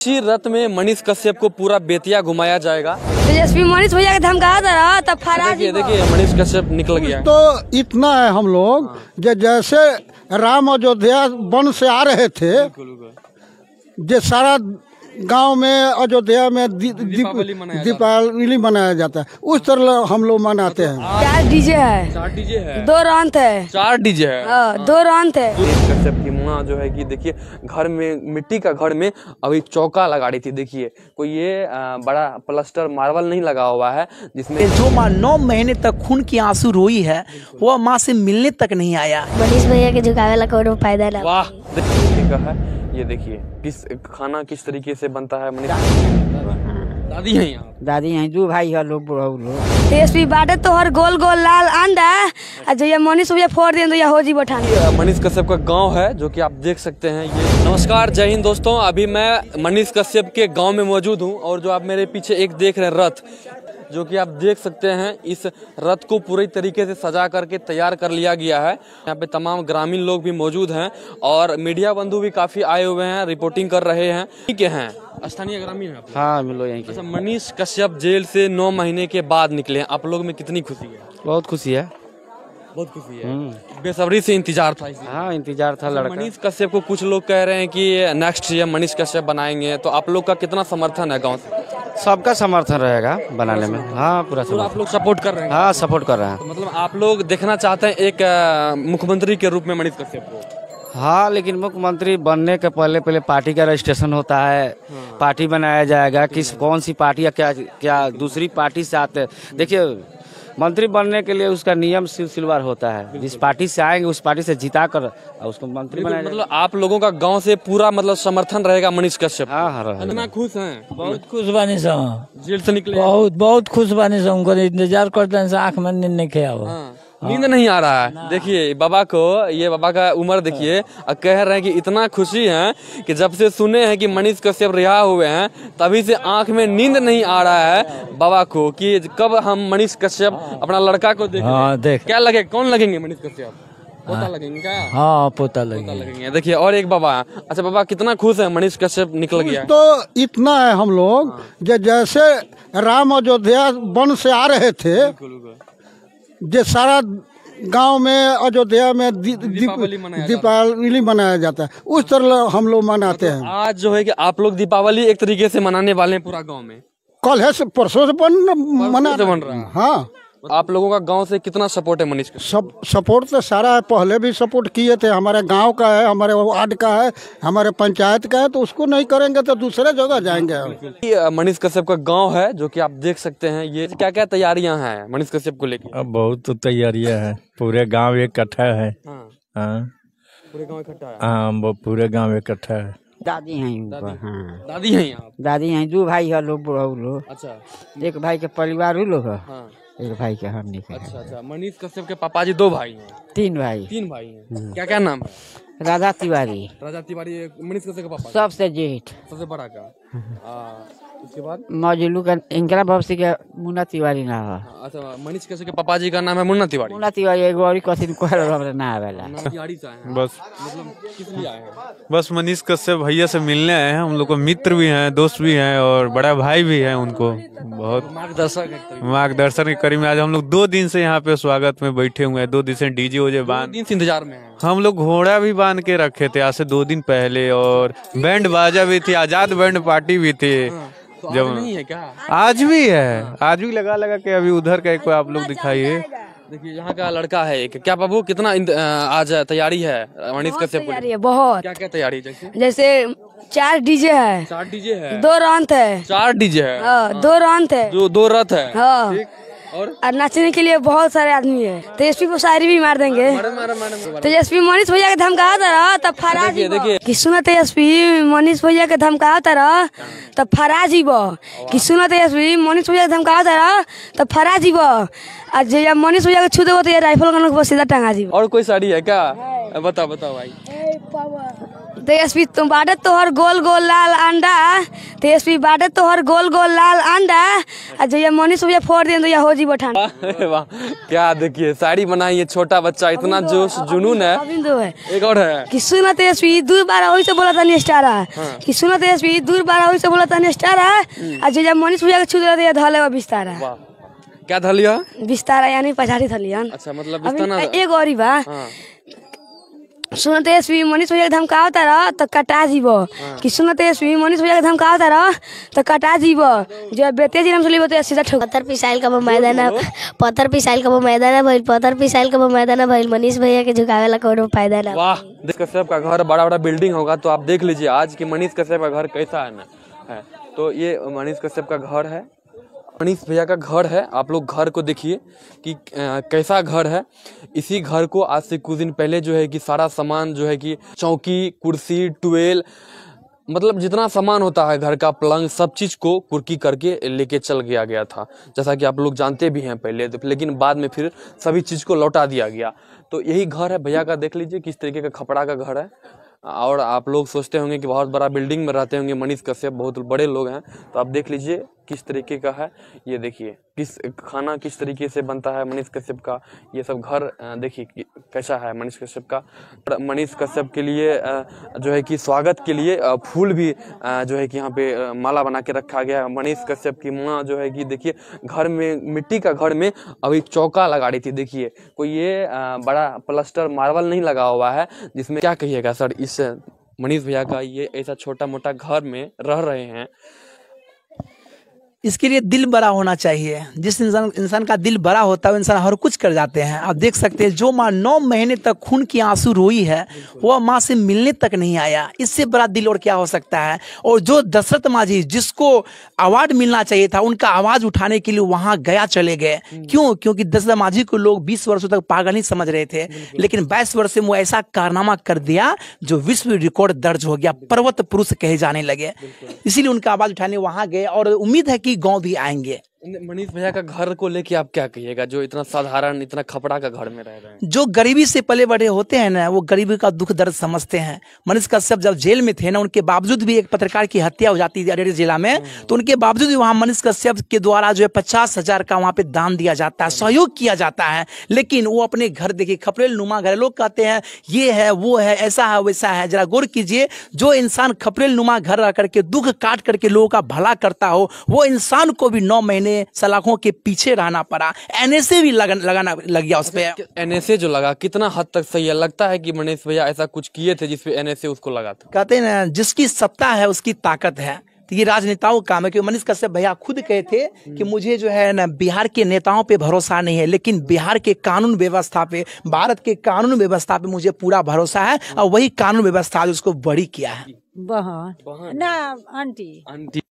चमची रथ में मनीष कश्यप को पूरा बेतिया घुमाया जाएगा। तेजस्वी मनीष भैया के धमका रहा तब फरार। देखिए मनीष कश्यप निकल गया। तो इतना है हम लोग जैसे राम अयोध्या वन से आ रहे थे, जो सारा गांव में अयोध्या में दीपावली मनाया जाता है, उस तरह हम लोग मनाते हैं। 4 डीजे है, 2 रंत है, 4 डीजे है, 2 रंत है। कश्यप की माँ जो है कि देखिए घर में मिट्टी का घर में अभी चौका लगा रही थी। देखिए कोई ये बड़ा प्लास्टर मार्बल नहीं लगा हुआ है, जिसमें जो माँ 9 महीने तक खून की आंसू रोई है वह माँ से मिलने तक नहीं आया। मनीष भैया के झुकावे ला कोनो फायदा ना। वाह है। ये देखिए खाना किस तरीके से बनता है। दादी हैं यहाँ, दादी हैं, 2 भाई है लोग, बुढ़ा लोग। तेजस्वी बाटे तो हर गोल गोल लाल अंडा और जो ये मनीष भैया फोड़ दिए तो ये हो जी बैठाने। मनीष कश्यप का गांव है जो कि आप देख सकते हैं। ये नमस्कार, जय हिंद दोस्तों। अभी मैं मनीष कश्यप के गांव में मौजूद हूं और जो आप मेरे पीछे एक देख रहे हैं रथ, जो कि आप देख सकते हैं, इस रथ को पूरी तरीके से सजा करके तैयार कर लिया गया है। यहाँ पे तमाम ग्रामीण लोग भी मौजूद हैं और मीडिया बंधु भी काफी आए हुए हैं, रिपोर्टिंग कर रहे हैं। ठीक है, स्थानीय ग्रामीण है। हाँ, मिलो यहीं के। अच्छा, मनीष कश्यप जेल से 9 महीने के बाद निकले हैं, आप लोग में कितनी खुशी है? बहुत खुशी है, बहुत खुशी है। बेसब्री से इंतजार था। हाँ, इंतजार था लड़का। मनीष कश्यप को कुछ लोग कह रहे हैं कि नेक्स्ट ईयर मनीष कश्यप बनाएंगे, तो आप लोग का कितना समर्थन है गाँव से? सबका समर्थन रहेगा बनाने में। हाँ, पूरा आप लोग सपोर्ट कर रहे हैं? हाँ, सपोर्ट कर रहे हैं। तो मतलब आप लोग देखना चाहते हैं एक मुख्यमंत्री के रूप में मनीष कश्यप को? हाँ, लेकिन मुख्यमंत्री बनने के पहले पार्टी का रजिस्ट्रेशन होता है। पार्टी बनाया जाएगा, कौन सी पार्टी या क्या दूसरी पार्टी से आते। देखिए, मंत्री बनने के लिए उसका नियम सिलसिलेवार होता है। जिस पार्टी से आएंगे उस पार्टी से जिता कर उसको मंत्री बनाया। मतलब आप लोगों का गांव से पूरा मतलब समर्थन रहेगा मनीष कश्यप? हाँ, इतना खुश हैं? बहुत खुश बानी सा, जेल से निकले बहुत खुश बानी सा। उनको इंतजार करते हैं, आँख में नींद नहीं खेया, नींद नहीं आ रहा है। देखिए बाबा को, ये बाबा का उम्र देखिए, और कह रहे हैं कि इतना खुशी है कि जब से सुने हैं कि मनीष कश्यप रिहा हुए हैं तभी से आंख में नींद नहीं आ रहा है बाबा को कि कब हम मनीष कश्यप अपना लड़का को देखें। क्या लगे, कौन लगेंगे मनीष कश्यप? पोता लगेंगे क्या? हाँ, पोता लगेंगे। देखिए और एक बाबा। अच्छा बाबा, कितना खुश है मनीष कश्यप निकल गया? तो इतना है हम लोग जैसे राम अयोध्या वन से आ रहे थे, जो सारा गांव में अयोध्या में दीपावली मनाया जाता है, उस तरह हम लोग मनाते हैं। आज जो है कि आप लोग दीपावली एक तरीके से मनाने वाले हैं पूरा गांव में? कल है, परसों से बन रहा है। हाँ, आप लोगों का गांव से कितना सपोर्ट है मनीष का? सपोर्ट तो सारा है, पहले भी सपोर्ट किए थे। हमारे गांव का है, हमारे वार्ड का है, हमारे पंचायत का है, तो उसको नहीं करेंगे तो दूसरे जगह जाएंगे। मनीष कश्यप का गांव है जो कि आप देख सकते हैं। ये क्या क्या तैयारियां हैं मनीष कश्यप को लेकर? अब बहुत तैयारियां हैं, पूरे गांव इकट्ठा है। पूरे गांव इकट्ठा है। हाँ, पूरे गांव इकट्ठा है। दादी हैं, दादी हैं यहाँ? दादी हैं, 2 भाई है लोग, बुढ़ा लोग। अच्छा, एक भाई के परिवार लोग है, एक भाई के हम नहीं। अच्छा, मनीष कश्यप के पापा जी 2 भाई हैं? 3 भाई। 3 भाई हैं। क्या क्या नाम है? राजा तिवारी। राजा तिवारी मनीष कश्यप का पापा? सबसे जेठ, सबसे बड़ा का। उसके बाद मौजूलू का इंकरा भवसी के मुन्ना तिवारी ना है। अच्छा, मनीष कश्यप के पापा जी का नाम है मुन्ना तिवारी? मुन्ना तिवारी एगो और कथी ना आवेला। बस मतलब किस लिए आए हैं? बस मनीष कश्यप भैया से मिलने आए हैं। हम लोग को मित्र भी हैं, दोस्त भी हैं और बड़ा भाई भी है। उनको बहुत मार्गदर्शन के करीब में आज हम लोग 2 दिन से यहाँ पे स्वागत में बैठे हुए हैं। 2 दिन से डीजे ओजे बांध, 2 दिन से इंतजार में हैं। हम लोग घोड़ा भी बांध के रखे थे आज से 2 दिन पहले, और बैंड बाजा भी थी, आजाद बैंड पार्टी भी थी। तो जब नहीं है क्या? आज भी है, आज भी लगा के अभी उधर का एक आप लोग दिखाइए। देखिए यहाँ का लड़का है एक। क्या बाबू, कितना आज तैयारी है मनीष कश्यप को? बहुत। क्या क्या तैयारी? जैसे 4 डीजे है, 4 डीजे है, 2 रंत है, 4 डीजे है, 2 रंत है, जो 2 रथ है। हाँ, और नाचने के लिए बहुत सारे आदमी है। तेजस्वी को शायरी भी मार देंगे। तेजस्वी मनीष भैया के धमका रहा तब फरार जीव। कि सुनो तेजस्वी मनीष भैया के धमका रहा तब फरार जीव। कि सुनो तेजस्वी मनीष भैया के धमका रहा तब फरार जीव। आज मनीष भैया के छू देवो तो ये राइफल गन को सीधा टंगा जीव। और कोई शायरी है क्या? बताओ भाई। तेजस्वी तुम बाटे तोहर गोल गोल लाल अंडा तेजस्वी बाटे तो हर गोल गोल लाल अंडा और जो ये मनीष भैया फोड़ दें तो ये हो जी बठान। वाह क्या देखिए शायरी बनाई है छोटा बच्चा, इतना जोश जुनून है। एक और है कि सुना तेजस्वी दूर बारा वही से बोला था निस्टारा कि सुना तेजस्वी दूर बारा वही से बोला था निस्टारा और जो मनीष भैया के छू दे धले बिस्तारा। वाह क्या धलिया? बिस्तारा यानी पछाड़ी थलियन। अच्छा मतलब बिस्तारा। एक और बा सुना तेजस्वी मनीष भैया के धमकावता रह तो कटा जीवो कि सुना तेजस्वी मनीष भैया के धमकावता रह तो कटा जीवो जो बेते जिरम से लिबो तो सीधा ठोक। पत्थर पिसाइल का मैदान पत्थर पिसाइल का मैदान भइल पत्थर पिसाइल का मैदान भइल मनीष भैया के झुकावे ला कोनो फायदा ना। वाह मनीष कश्यप का घर बड़ा बड़ा बिल्डिंग होगा तो आप देख लीजिए आज कि मनीष कश्यप का घर कैसा है ना है। तो ये मनीष कश्यप का घर है, मनीष भैया का घर है। आप लोग घर को देखिए कि कैसा घर है। इसी घर को आज से कुछ दिन पहले जो है कि सारा सामान जो है कि चौकी कुर्सी टुवेल मतलब जितना सामान होता है घर का पलंग सब चीज़ को कुर्की करके लेके चल गया था, जैसा कि आप लोग जानते भी हैं पहले तो, लेकिन बाद में फिर सभी चीज़ को लौटा दिया गया। तो यही घर है भैया का, देख लीजिए किस तरीके का खपड़ा का घर है। और आप लोग सोचते होंगे कि बहुत बड़ा बिल्डिंग में रहते होंगे मनीष कश्यप, बहुत बड़े लोग हैं। तो आप देख लीजिए किस तरीके का है, ये देखिए किस खाना किस तरीके से बनता है मनीष कश्यप का। ये सब घर देखिए कैसा है मनीष कश्यप का। मनीष कश्यप के लिए जो है कि स्वागत के लिए फूल भी जो है कि यहाँ पे माला बना के रखा गया है। मनीष कश्यप की माँ जो है कि देखिए घर में मिट्टी का घर में अभी चौका लगा रही थी। देखिए कोई ये बड़ा प्लास्टर मार्बल नहीं लगा हुआ है, जिसमें क्या कहिएगा सर इस मनीष भैया का ये ऐसा छोटा मोटा घर में रह रहे हैं। इसके लिए दिल बड़ा होना चाहिए। जिस इंसान का दिल बड़ा होता है वो इंसान हर कुछ कर जाते हैं। आप देख सकते हैं जो माँ 9 महीने तक खून की आंसू रोई है वह माँ से मिलने तक नहीं आया, इससे बड़ा दिल और क्या हो सकता है। और जो दशरथ मांझी जिसको अवार्ड मिलना चाहिए था उनका आवाज उठाने के लिए वहां गया चले गए। क्यों? क्योंकि दशरथ मांझी को लोग 20 वर्षों तक पागल नहीं समझ रहे थे, लेकिन 22 वर्ष में वो ऐसा कारनामा कर दिया जो विश्व रिकॉर्ड दर्ज हो गया, पर्वत पुरुष कहे जाने लगे। इसीलिए उनका आवाज उठाने वहां गए और उम्मीद है कि गांव भी आएंगे। मनीष भैया का घर को लेके आप क्या कहिएगा जो इतना साधारण इतना खपड़ा का घर में रह रहे हैं? जो गरीबी से पले बड़े होते हैं ना वो गरीबी का दुख दर्द समझते हैं। मनीष कश्यप जब जेल में थे ना उनके बावजूद भी एक पत्रकार की हत्या हो जाती थी अरेरी जिला में, तो उनके बावजूद भी वहाँ मनीष कश्यप के द्वारा जो है 50,000 का वहाँ पे दान दिया जाता है, सहयोग किया जाता है। लेकिन वो अपने घर देखिए खपरेल नुमा घर, लोग कहते हैं ये है वो है ऐसा है वैसा है। जरा गौर कीजिए जो इंसान खपरेल नुमा घर रह करके दुख काट करके लोगों का भला करता हो वो इंसान को भी 9 महीने सलाखों के पीछे रहना पड़ा। एनएसए भी लगाना लग गया उस पे। एनएसए जो लगा कितना हद तक सही है? लगता है कि मनीष भैया ऐसा कुछ किए थे जिसपे एनएसए उसको लगा था? कहते हैं ना जिसकी सत्ता है उसकी ताकत है। तो ये राजनेताओं का काम है कि मनीष कश्यप भैया खुद कहे थे कि मुझे जो है ना बिहार के नेताओं पे भरोसा नहीं है, लेकिन बिहार के कानून व्यवस्था पे, भारत के कानून व्यवस्था पे मुझे पूरा भरोसा है और वही कानून व्यवस्था उसको बड़ी किया है। बहन ना आंटी